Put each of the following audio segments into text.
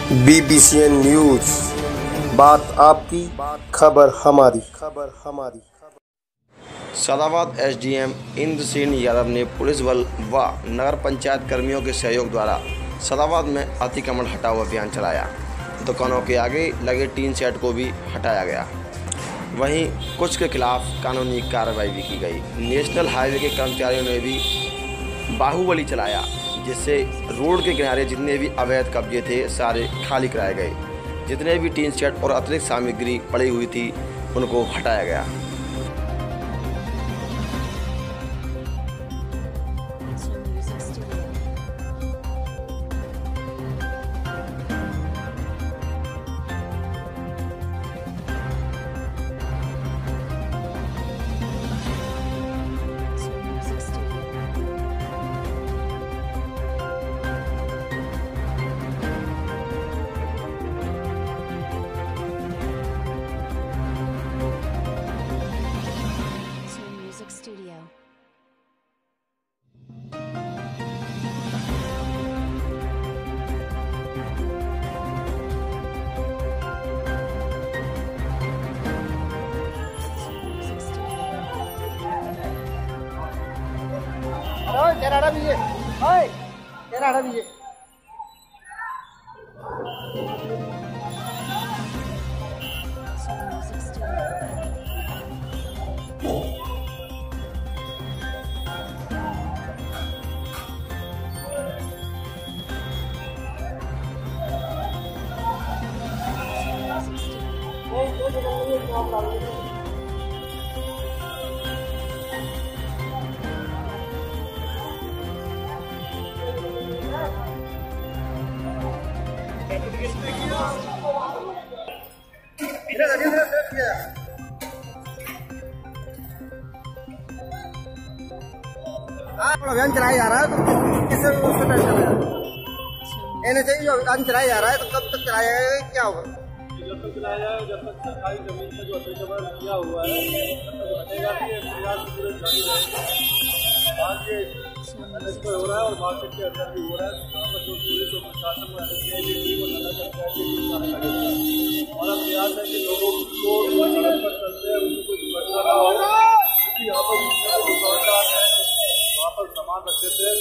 BBCN news, बात आपकी, खबर हमारी। सदाबाद एसडीएम इंद्रसेन यादव ने पुलिस बल व नगर पंचायत कर्मियों के सहयोग द्वारा सदाबाद में अतिक्रमण हटाओ अभियान चलाया। दुकानों के आगे लगे टीन शेड को भी हटाया गया। वहीं कुछ के खिलाफ कानूनी कार्रवाई भी की गई। नेशनल हाईवे के कर्मचारियों ने भी बाहुबली चलाया, जिससे रोड के किनारे जितने भी अवैध कब्जे थे सारे खाली कराए गए। जितने भी टीन शेड और अतिरिक्त सामग्री पड़ी हुई थी उनको हटाया गया। Studio. Kerana biji, oi, kerana biji. अभियान चलाया जा रहा है, तो किससे उससे पैसा चला एन चाहिए जो अभियान चलाया जा रहा है, तो कब तक चलाया जाएगा, क्या होगा? जब तक चलाया जाएगा, जब तक सरकारी जमीन से जो अतिक्रमण किया हुआ है तब तक बनेगा कि प्रयास पूरे जारी रहेंगे। बाहर के हो रहा है और मार्केट के अंदर भी हो रहा है। यहाँ पर जो पुलिस और प्रशासन में हमारा प्रयास है कि लोगों को सड़क पर चलते हैं उनको कोई दुर्घटना ना हो, क्योंकि यहाँ पर दुकानदार है वहाँ पर सामान रखते थे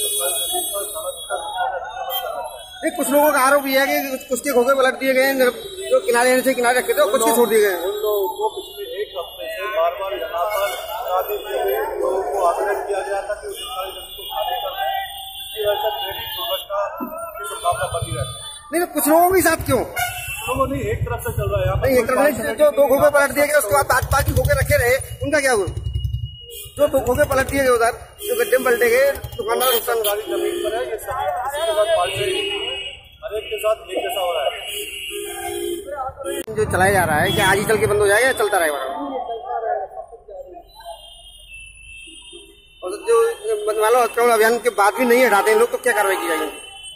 नहीं, कुछ लोगों का आरोप यह है कि कुछ के खोखे पलट दिए गए, जो किनारे से किनारे रखे थे कुछ के छोड़ दिए गए। उन लोगों को पिछले एक हफ्ते से बार बार यहाँ पर शादी के लिए लोगों को आवेदन किया गया था कि उस सारी जमीन को खाली कर दें, जिसकी वजह से ट्रैफिक दुर्घटना की संभावना बनी रहती है। नहीं, कुछ लोगों के साथ क्यों? लोगों नहीं, एक तरफ से चल रहा है यहाँ पर। नहीं, एक तरफ से जो 2 खोखे पलट दिए गए, उसके बाद बाकी खोखे रखे रहे, उनका क्या हुआ? जो 2 खोखे पलट दिए गए उधर, जो गड्ढे में पलटे गए, दुकानदार नुकसान सारी जमीन पर है, ये सभी किसी के साथ पार्टी हर एक के साथ एक जैसा हो रहा है। जो चलाया जा रहा है, क्या आज ही चल के बंद हो जाएगा या चलता रहेगा? और जो मान लो अतिक्रमण अभियान के बाद भी नहीं हटाते लोग, तो क्या कार्रवाई की जाएगी?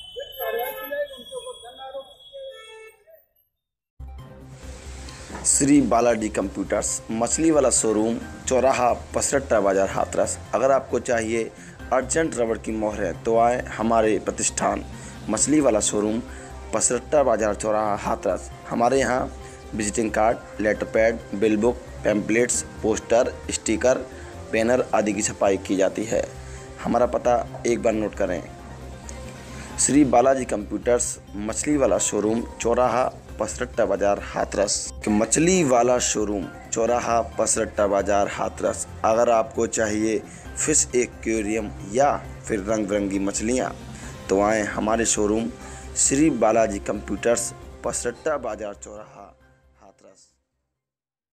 श्री बालाजी कंप्यूटर्स, मछली वाला शोरूम, चौराहा, पसरट्टा बाजार, हाथरस। अगर आपको चाहिए अर्जेंट रबड़ की मोहरें तो आए हमारे प्रतिष्ठान मछली वाला शोरूम, पसरट्टा बाजार, चौराहा, हाथरस। हमारे यहाँ visiting card, letter pad, bill book, pamphlets, poster, sticker, banner आदि की छपाई की जाती है। हमारा पता एक बार नोट करें। श्री बालाजी कंप्यूटर्स, मछली वाला शोरूम, चौराहा, पसरट्टा बाजार, हाथरस। मछली वाला शोरूम, चौराहा, पसरट्टा बाजार, हाथरस। अगर आपको चाहिए फिश एक्वेरियम या फिर रंग बिरंगी मछलियाँ तो आएँ हमारे शोरूम श्री बालाजी कंप्यूटर्स, पसरट्टा बाजार, चौराहा।